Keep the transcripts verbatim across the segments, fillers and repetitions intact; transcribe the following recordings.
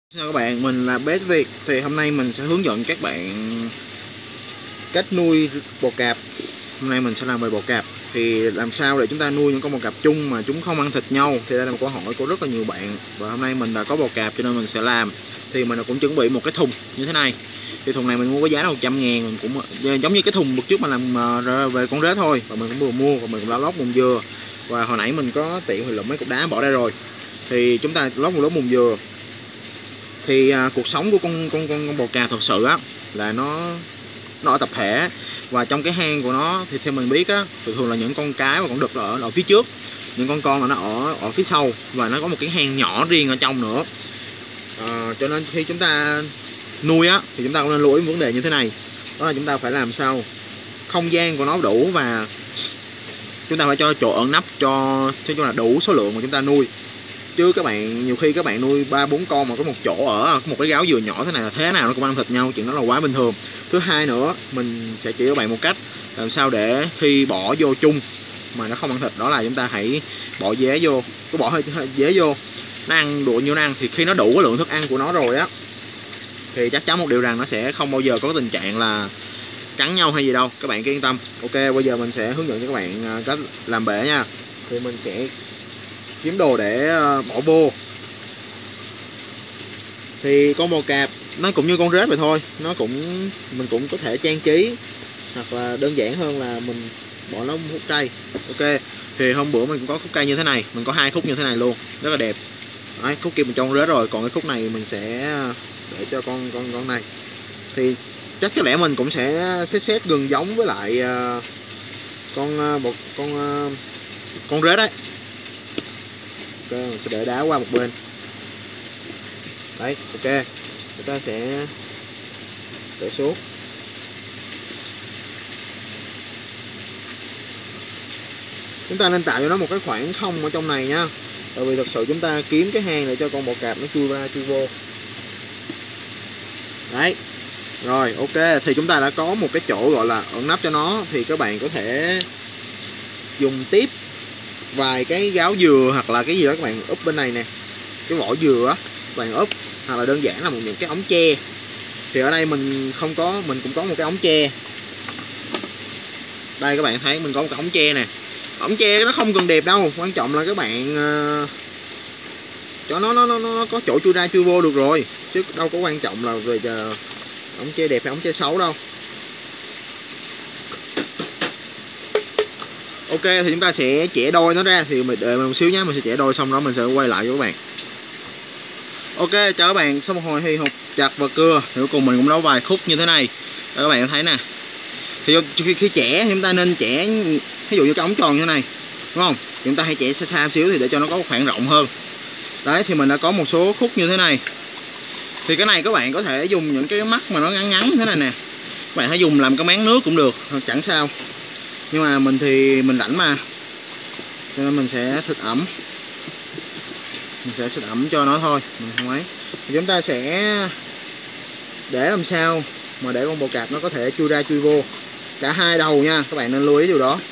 Chào các bạn, mình là Best Việt. Thì hôm nay mình sẽ hướng dẫn các bạn cách nuôi bò cạp. Hôm nay mình sẽ làm về bò cạp. Thì làm sao để chúng ta nuôi những con bò cạp chung mà chúng không ăn thịt nhau. Thì đây là một câu hỏi của rất là nhiều bạn. Và hôm nay mình đã có bò cạp cho nên mình sẽ làm. Thì mình cũng chuẩn bị một cái thùng như thế này. Thì thùng này mình mua có giá là một trăm ngàn. Mình cũng giống như cái thùng bữa trước mà làm về con rết thôi. Và mình cũng vừa mua và mình cũng đã lót bùn dừa. Và hồi nãy mình có tiện thì lụm mấy cục đá bỏ đây rồi. Thì chúng ta lót một lớp bùn dừa. Thì à, cuộc sống của con con con, con bò cạp thật sự á là nó nó ở tập thể, và trong cái hang của nó thì theo mình biết á, thường thường là những con cái và con đực ở ở phía trước, những con con là nó ở ở phía sau, và nó có một cái hang nhỏ riêng ở trong nữa. À, cho nên khi chúng ta nuôi á thì chúng ta cũng nên lưu ý vấn đề như thế này, đó là chúng ta phải làm sao không gian của nó đủ, và chúng ta phải cho chỗ ẩn nấp cho cho là đủ số lượng mà chúng ta nuôi. Chứ các bạn nhiều khi các bạn nuôi ba bốn con mà có một chỗ ở, có một cái gáo dừa nhỏ thế này là thế nào nó cũng ăn thịt nhau, chuyện đó là quá bình thường. Thứ hai nữa, mình sẽ chỉ cho các bạn một cách làm sao để khi bỏ vô chung mà nó không ăn thịt, đó là chúng ta hãy bỏ dế vô, có bỏ hơi dế vô, nó ăn đủ nhiêu nó ăn, thì khi nó đủ cái lượng thức ăn của nó rồi á thì chắc chắn một điều rằng nó sẽ không bao giờ có tình trạng là cắn nhau hay gì đâu, các bạn cứ yên tâm. Ok, bây giờ mình sẽ hướng dẫn cho các bạn cách làm bể nha. Thì mình sẽ kiếm đồ để bỏ vô. Thì con bò cạp nó cũng như con rết vậy thôi, nó cũng mình cũng có thể trang trí, hoặc là đơn giản hơn là mình bỏ nó hút cây. Ok, thì hôm bữa mình cũng có khúc cây như thế này, mình có hai khúc như thế này luôn, rất là đẹp. Đấy, khúc kia mình cho con rết rồi, còn cái khúc này mình sẽ để cho con con con này. Thì chắc có lẽ mình cũng sẽ xét xét gần giống với lại uh, con uh, một con uh, con rết đấy. Ok, mình sẽ để đá qua một bên. Đấy, ok, chúng ta sẽ để xuống. Chúng ta nên tạo cho nó một cái khoảng không ở trong này nha, tại vì thật sự chúng ta kiếm cái hang để cho con bò cạp nó chui ra chui vô. Đấy, rồi ok, thì chúng ta đã có một cái chỗ gọi là ẩn nấp cho nó. Thì các bạn có thể dùng tiếp vài cái gáo dừa hoặc là cái gì đó các bạn úp bên này nè, cái vỏ dừa á các bạn úp, hoặc là đơn giản là một những cái ống tre. Thì ở đây mình không có, mình cũng có một cái ống tre đây, các bạn thấy mình có một cái ống tre nè. Ống tre nó không cần đẹp đâu, quan trọng là các bạn uh, cho nó nó nó nó có chỗ chui ra chui vô được rồi, chứ đâu có quan trọng là về giờ ống tre đẹp hay ống tre xấu đâu. Ok, thì chúng ta sẽ chẻ đôi nó ra. Thì mình đợi một xíu nhé, mình sẽ chẻ đôi xong đó mình sẽ quay lại với các bạn. Ok, chào các bạn, sau một hồi hì hục chặt và cưa thì cuối cùng mình cũng nấu vài khúc như thế này. Đó, các bạn thấy nè. Thì khi, khi chẻ thì chúng ta nên chẻ ví dụ như cái ống tròn như thế này, đúng không? Chúng ta hãy chẻ xa xa xíu thì để cho nó có khoảng rộng hơn. Đấy, thì mình đã có một số khúc như thế này. Thì cái này các bạn có thể dùng những cái mắt mà nó ngắn ngắn thế này nè, các bạn hãy dùng làm cái máng nước cũng được, chẳng sao. Nhưng mà mình thì mình rảnh mà, cho nên mình sẽ thịt ẩm, mình sẽ xịt ẩm cho nó thôi, mình không ấy. Thì chúng ta sẽ để làm sao mà để con bò cạp nó có thể chui ra chui vô cả hai đầu nha, các bạn nên lưu ý điều đó.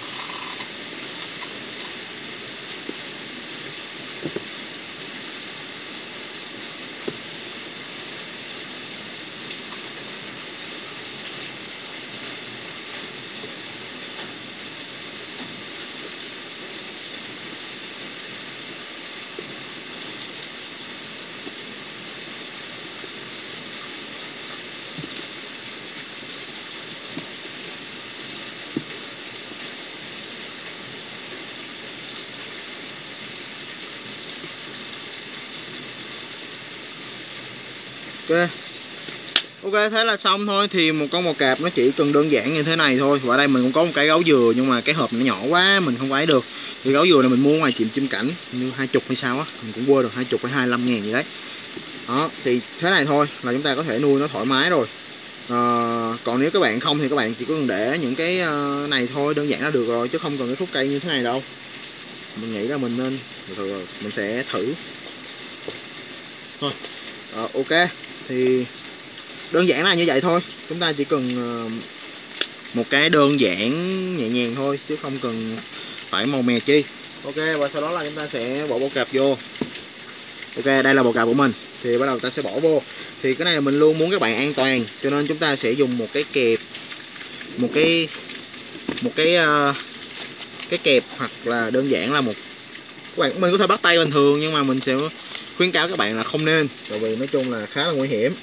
Ok, ok, thế là xong thôi. Thì một con bò cạp nó chỉ cần đơn giản như thế này thôi. Và đây mình cũng có một cái gáo dừa, nhưng mà cái hộp nó nhỏ quá mình không ấy được. Thì gáo dừa này mình mua ngoài tiệm chim cảnh như hai chục hay sao á, mình cũng quên được, hai chục hay hai mươi lăm ngàn gì đấy. Đó, thì thế này thôi là chúng ta có thể nuôi nó thoải mái rồi. à, Còn nếu các bạn không thì các bạn chỉ cần để những cái này thôi, đơn giản là được rồi, chứ không cần cái khúc cây như thế này đâu. Mình nghĩ là mình nên mình sẽ thử thôi. à, Ok, thì đơn giản là như vậy thôi. Chúng ta chỉ cần một cái đơn giản nhẹ nhàng thôi, chứ không cần phải màu mè chi. Ok, và sau đó là chúng ta sẽ bỏ bò cạp vô. Ok, đây là bò cạp của mình. thì bắt đầu ta sẽ bỏ vô. Thì cái này là mình luôn muốn các bạn an toàn, cho nên chúng ta sẽ dùng một cái kẹp, một cái một cái uh, cái kẹp, hoặc là đơn giản là một, các bạn mình có thể bắt tay bình thường, nhưng mà mình sẽ khuyến cáo các bạn là không nên, tại vì nói chung là khá là nguy hiểm.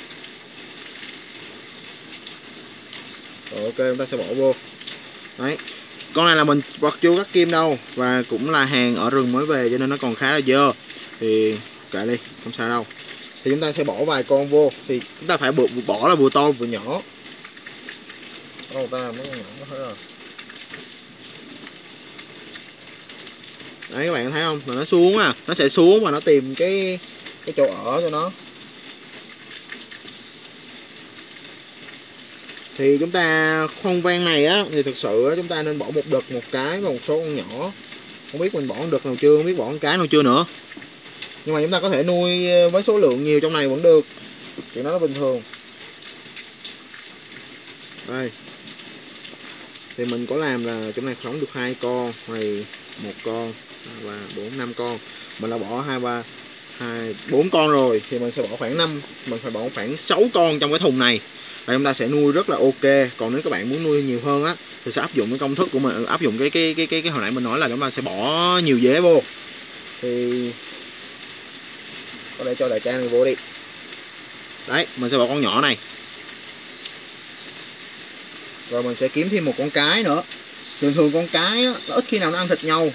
Rồi, ok, chúng ta sẽ bỏ vô. Đấy, con này là mình bật chưa cắt kim đâu, và cũng là hàng ở rừng mới về cho nên nó còn khá là dơ, thì kệ đi, không sao đâu. Thì chúng ta sẽ bỏ vài con vô, thì chúng ta phải bỏ là vừa to vừa nhỏ. Đâu ta, mấy con nhỏ hết rồi. Đấy, các bạn thấy không, là nó xuống à, nó sẽ xuống và nó tìm cái cái chỗ ở cho nó. Thì chúng ta khoan van này á, thì thực sự chúng ta nên bỏ một đợt một cái và một số con nhỏ. Không biết mình bỏ một đợt nào chưa, không biết bỏ một cái nào chưa nữa. Nhưng mà chúng ta có thể nuôi với số lượng nhiều trong này vẫn được, chuyện đó là bình thường. Đây, thì mình có làm là trong này phóng được hai con, này một con và bốn năm con. Mình đã bỏ hai ba hai bốn con rồi, thì mình sẽ bỏ khoảng năm, mình phải bỏ khoảng sáu con trong cái thùng này. Và chúng ta sẽ nuôi rất là ok. Còn nếu các bạn muốn nuôi nhiều hơn á, thì sẽ áp dụng cái công thức của mình, áp dụng cái cái cái cái, cái hồi nãy mình nói là chúng ta sẽ bỏ nhiều dế vô. Thì có để cho đại ca này vô đi. Đấy, mình sẽ bỏ con nhỏ này. Rồi mình sẽ kiếm thêm một con cái nữa. Thường thường con cái á, nó ít khi nào nó ăn thịt nhau.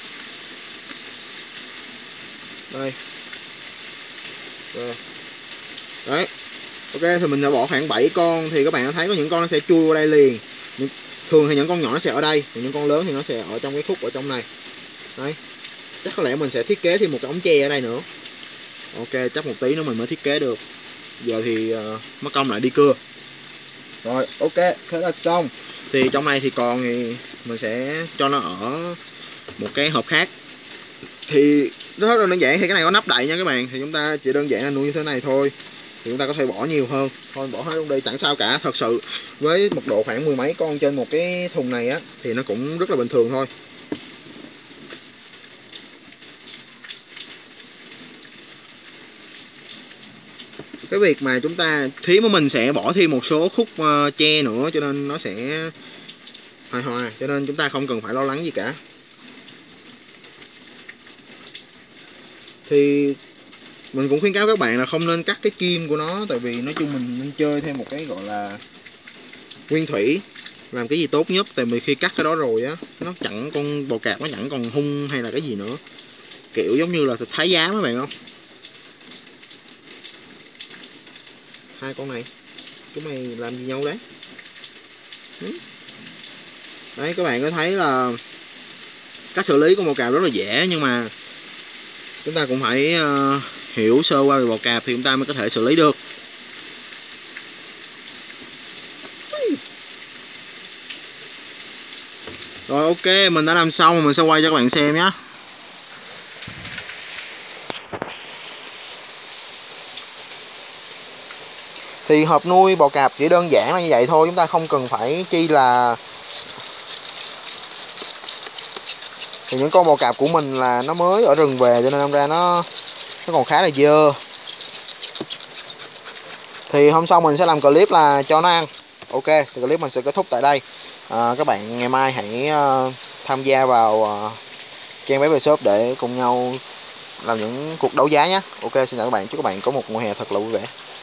Đây. Rồi. Đấy. Ok, thì mình sẽ bỏ khoảng bảy con. Thì các bạn thấy có những con nó sẽ chui qua đây liền. Những, thường thì những con nhỏ nó sẽ ở đây, những con lớn thì nó sẽ ở trong cái khúc ở trong này. Đấy. Chắc có lẽ mình sẽ thiết kế thêm một cái ống tre ở đây nữa. Ok, chắc một tí nữa mình mới thiết kế được. Giờ thì uh, mất công lại đi cưa. Rồi, ok, thế là xong. Thì trong này thì còn thì mình sẽ cho nó ở một cái hộp khác. Thì rất là đơn giản, thì cái này có nắp đậy nha các bạn. Thì chúng ta chỉ đơn giản là nuôi như thế này thôi. Thì chúng ta có thể bỏ nhiều hơn. Thôi bỏ hết luôn đi, chẳng sao cả. Thật sự với mật độ khoảng mười mấy con trên một cái thùng này á, thì nó cũng rất là bình thường thôi. Cái việc mà chúng ta thím của mình sẽ bỏ thêm một số khúc uh, tre nữa, cho nên nó sẽ hài hòa, cho nên chúng ta không cần phải lo lắng gì cả. Thì mình cũng khuyến cáo các bạn là không nên cắt cái kim của nó, tại vì nói chung mình nên chơi thêm một cái gọi là nguyên thủy, làm cái gì tốt nhất. Tại vì khi cắt cái đó rồi á, nó chẳng, con bò cạp nó chẳng còn hung hay là cái gì nữa, kiểu giống như là thịt thái giám các bạn không. Hai con này chúng mày làm gì nhau đấy? Đấy, các bạn có thấy là cách xử lý con bò cạp rất là dễ, nhưng mà chúng ta cũng phải uh, hiểu sơ qua về bò cạp thì chúng ta mới có thể xử lý được. Rồi ok, mình đã làm xong, mình sẽ quay cho các bạn xem nhé. Thì hộp nuôi bò cạp chỉ đơn giản là như vậy thôi, chúng ta không cần phải chi là. Thì những con bò cạp của mình là nó mới ở rừng về, cho nên đâm ra nó nó còn khá là dơ. Thì hôm sau mình sẽ làm clip là cho nó ăn. Ok, thì clip mình sẽ kết thúc tại đây. à, Các bạn ngày mai hãy uh, tham gia vào uh, trang Bé Về Shop để cùng nhau làm những cuộc đấu giá nhé. Ok, xin chào các bạn, chúc các bạn có một mùa hè thật là vui vẻ.